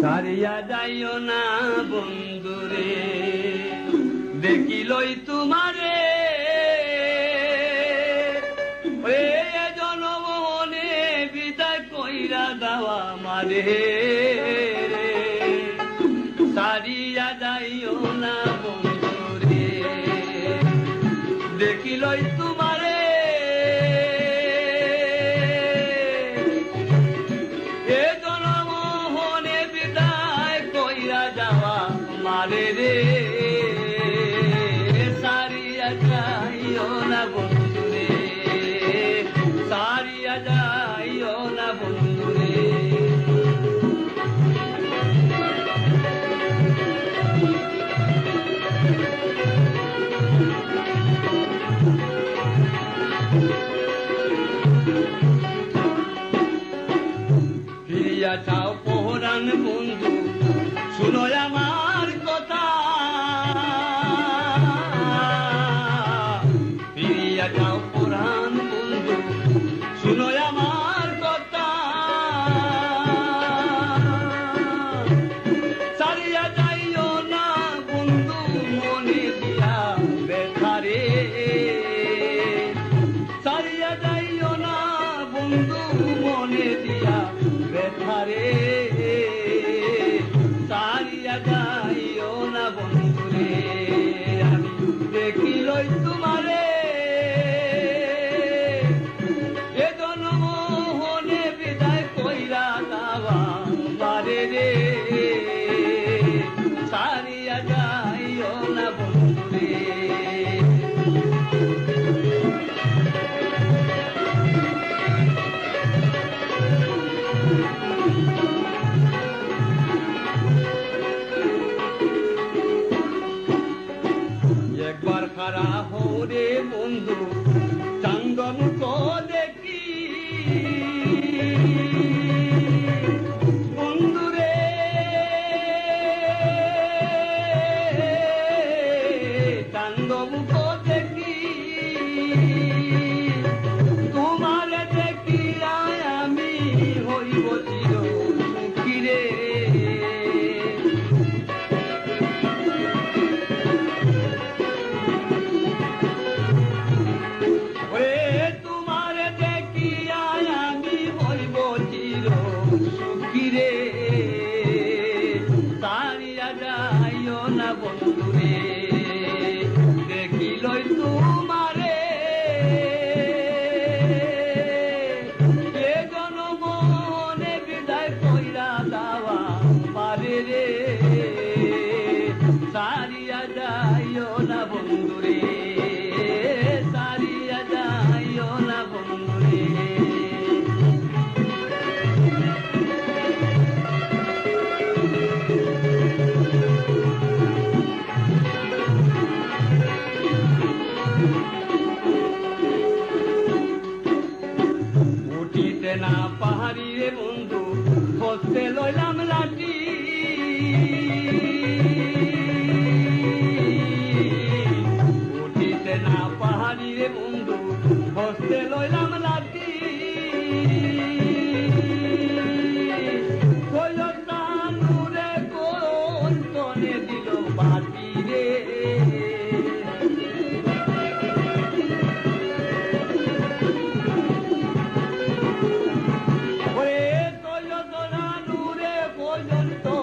ছাড়িয়া যাইও না বন্ধুরে, দেখিলই তোমারে জনমনে বিদায় কইরা দেওয়া মারে। ছাড়িয়া যাইও না বন্ধুরে, দেখিলই তোমারে জনমনে বিদায় কইরা যাওয়া মারে রে। ছাড়িয়া যাইও না বন্ধুরে, ছাড়িয়া যাইও না বন্ধুরে। ফিরিয়া যাও পরাণ বন্ধু, শুনো আমার কথা। ফিরিয়া যাও পরাণ বন্ধু, শুনো আমার কথা। ছাড়িয়া যাইও না বন্ধু মনে দিয়া ব্যথারে। ছাড়িয়া যাইও না বন্ধু মনে দিয়া ব্যথারে। ছাড়িয়া যাইও না বন্ধুরে, আমি দেখিলই তোমারে এ জনমোহনে বিদায় কইরা দেওয়া মারে রে। ছাড়িয়া যাইও না বন্ধুরে। একবার খারা হরে বন্ধু চাঙ্গমুখ দেখি, বন্ধুরে চাঙ্গমুখ দেখি। তোমার দেখিয়া আমি হইব চির সুখী রে। ছাড়িয়া যাইও না বন্ধুরে, দেখিলই তোমারে এ জনমনে বিদায় কইরা দেওয়া মারে রে। ছাড়িয়া যাইও না বন্ধুরে, ছাড়িয়া যাইও না বন্ধুরে। উঠিতে না পাহাড়ি রে বন্ধু, বসতে লইলাম লাঠি। উঠিতে না পাহাড়ি রে বন্ধু, বসতে লইলাম লাঠি। কইলে কোন কনে দিল বাটি রে। পর্যন্ত